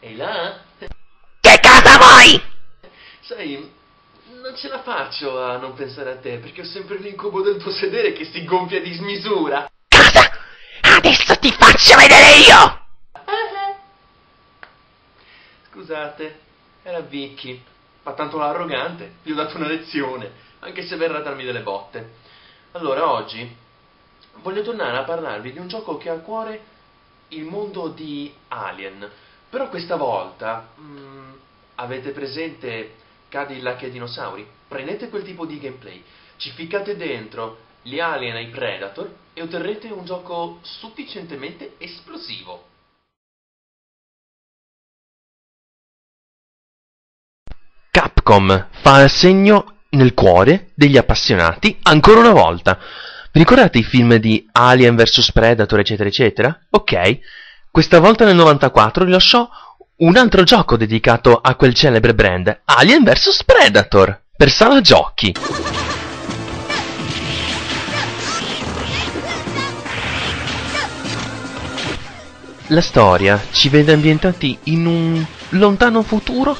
Ehi là? Che cosa vuoi? Sai, non ce la faccio a non pensare a te, perché ho sempre l'incubo del tuo sedere che si gonfia di smisura. Cosa? Adesso ti faccio vedere io! Scusate, era Vicky. Fa tanto l'arrogante, gli ho dato una lezione, anche se verrà a darmi delle botte. Allora, oggi voglio tornare a parlarvi di un gioco che ha a cuore il mondo di Alien. Però questa volta, avete presente Cadillac e dinosauri? Prendete quel tipo di gameplay, ci ficcate dentro gli Alien e i Predator e otterrete un gioco sufficientemente esplosivo. Capcom fa il segno nel cuore degli appassionati ancora una volta. Vi ricordate i film di Alien vs Predator eccetera eccetera? Ok, questa volta nel 94 rilasciò un altro gioco dedicato a quel celebre brand, Alien vs Predator, per sala giochi. La storia ci vede ambientati in un lontano futuro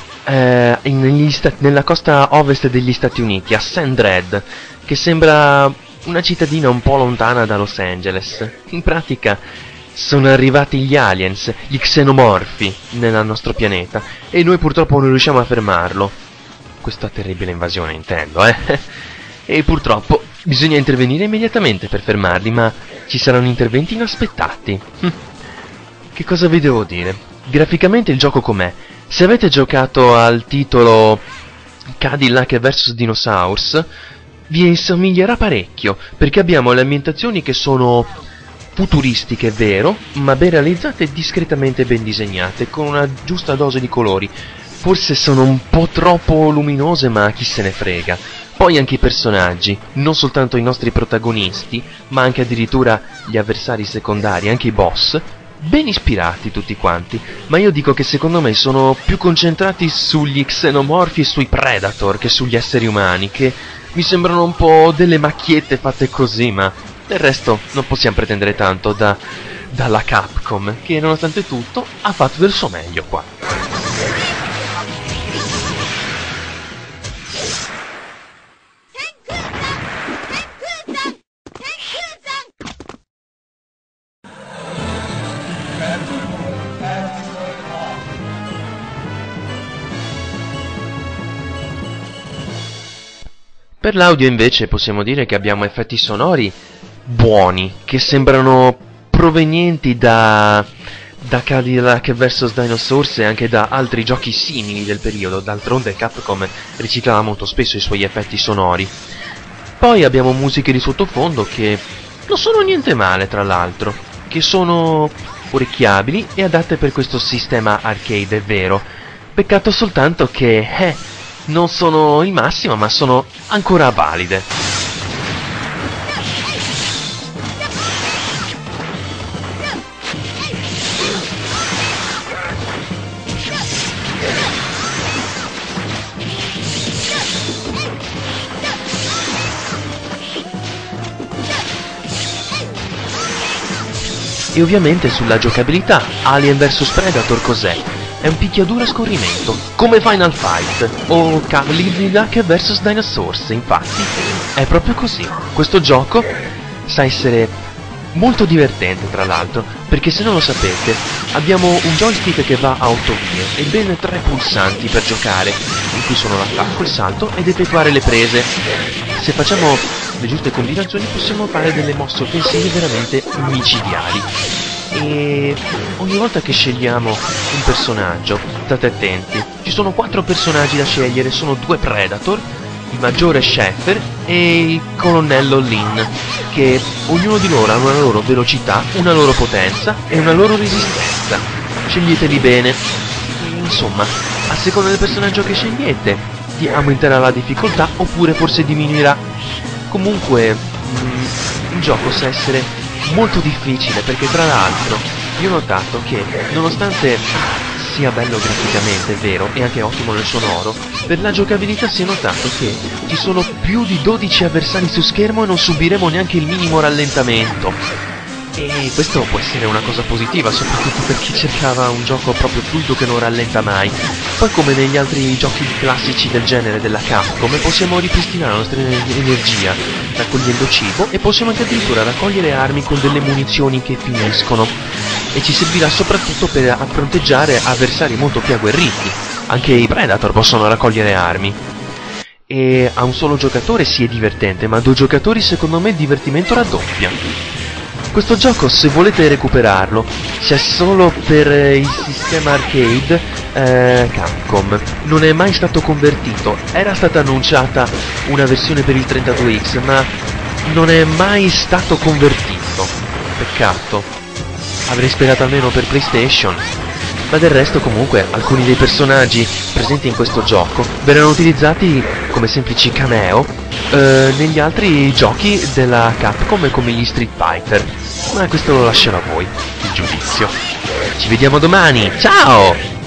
nella costa ovest degli Stati Uniti, a Sandred, che sembra una cittadina un po' lontana da Los Angeles. In pratica sono arrivati gli aliens, gli xenomorfi, nel nostro pianeta, e noi purtroppo non riusciamo a fermarlo. Questa terribile invasione, intendo, E purtroppo bisogna intervenire immediatamente per fermarli, ma ci saranno interventi inaspettati. Che cosa vi devo dire? Graficamente il gioco com'è? Se avete giocato al titolo Cadillac vs Dinosaurs, vi insomiglierà parecchio, perché abbiamo le ambientazioni che sono futuristiche, è vero, ma ben realizzate e discretamente ben disegnate, con una giusta dose di colori. Forse sono un po' troppo luminose, ma chi se ne frega. Poi anche i personaggi, non soltanto i nostri protagonisti, ma anche addirittura gli avversari secondari, anche i boss, ben ispirati tutti quanti, ma io dico che secondo me sono più concentrati sugli xenomorfi e sui predator che sugli esseri umani, che mi sembrano un po' delle macchiette fatte così, ma del resto non possiamo pretendere tanto dalla Capcom, che nonostante tutto ha fatto del suo meglio qua. Per l'audio invece possiamo dire che abbiamo effetti sonori buoni, che sembrano provenienti da Cadillac vs Dinosaurs e anche da altri giochi simili del periodo. D'altronde Capcom riciclava molto spesso i suoi effetti sonori. Poi abbiamo musiche di sottofondo che non sono niente male, tra l'altro, che sono orecchiabili e adatte per questo sistema arcade, è vero. Peccato soltanto che non sono il massimo, ma sono ancora valide. E ovviamente sulla giocabilità, Alien vs Predator cos'è? È un picchiaduro a scorrimento, come Final Fight o Cadillac vs Dinosaurs, infatti è proprio così. Questo gioco sa essere molto divertente, tra l'altro, perché se non lo sapete abbiamo un joystick che va a 8 vie e ben 3 pulsanti per giocare, in cui sono l'attacco, il salto ed effettuare le prese. Se facciamo le giuste combinazioni possiamo fare delle mosse offensive veramente micidiali. E ogni volta che scegliamo un personaggio, state attenti, ci sono 4 personaggi da scegliere, sono 2 Predator, il maggiore Sheffer e il colonnello Lin, che ognuno di loro ha una loro velocità, una loro potenza e una loro resistenza. Sceglieteli bene. Insomma, a seconda del personaggio che scegliete, aumenterà la difficoltà oppure forse diminuirà. Comunque, il gioco sa essere molto difficile, perché tra l'altro io ho notato che nonostante sia bello graficamente, è vero, e anche ottimo nel sonoro, per la giocabilità si è notato che ci sono più di 12 avversari su schermo e non subiremo neanche il minimo rallentamento. E questo può essere una cosa positiva, soprattutto per chi cercava un gioco proprio fluido che non rallenta mai. Poi, come negli altri giochi classici del genere della Capcom, possiamo ripristinare la nostra energia raccogliendo cibo e possiamo anche addirittura raccogliere armi con delle munizioni che finiscono. E ci servirà soprattutto per fronteggiare avversari molto più agguerriti. Anche i Predator possono raccogliere armi. E a un solo giocatore sì è divertente, ma a 2 giocatori secondo me il divertimento raddoppia. Questo gioco, se volete recuperarlo, c'è solo per il sistema arcade Capcom. Non è mai stato convertito. Era stata annunciata una versione per il 32X, ma non è mai stato convertito. Peccato. Avrei sperato almeno per PlayStation. Ma del resto comunque alcuni dei personaggi presenti in questo gioco verranno utilizzati come semplici cameo negli altri giochi della Capcom come gli Street Fighter. Ma questo lo lascerò a voi, il giudizio. Ci vediamo domani, ciao!